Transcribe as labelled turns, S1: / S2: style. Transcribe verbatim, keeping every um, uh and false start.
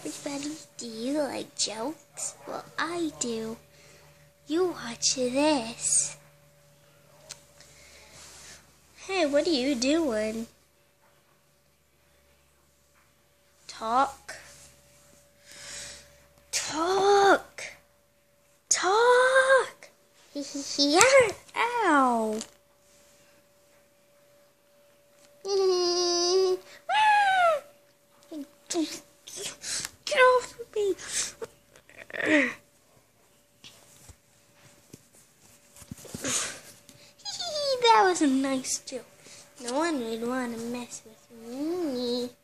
S1: everybody, do you like jokes? Well, I do. You watch this. Hey, what are you doing? Talk. Talk. Talk. Yeah. Ow. Get off of me. That was a nice joke. No one would want to mess with me.